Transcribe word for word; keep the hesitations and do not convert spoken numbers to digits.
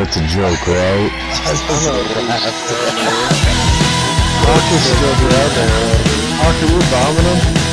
it's a joke, right? Hawk is still down there. Hawk, are you bombing him?